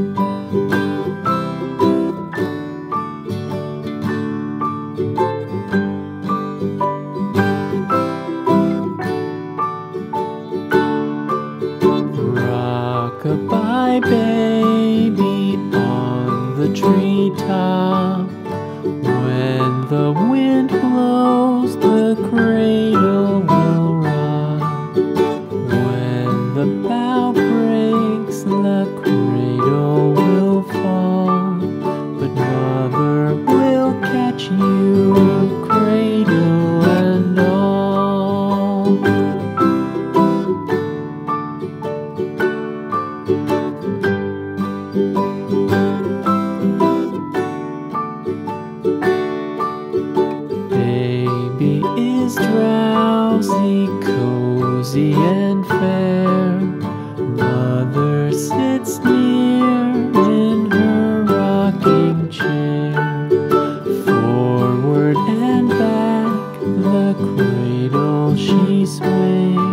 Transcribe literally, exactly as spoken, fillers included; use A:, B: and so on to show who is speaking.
A: Rock-a-bye baby on the treetop. When the wind blows, the cradle will rock. When the bough breaks, the cradle will fall. But mother will catch you, cradle and all. Baby is drowsy, cozy and fair. Mother sits near in her rocking chair. Forward and back, the cradle she sways.